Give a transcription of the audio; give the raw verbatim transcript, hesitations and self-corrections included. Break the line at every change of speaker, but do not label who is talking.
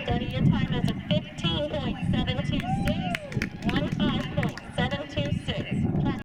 Daddy, your time is a fifteen point seven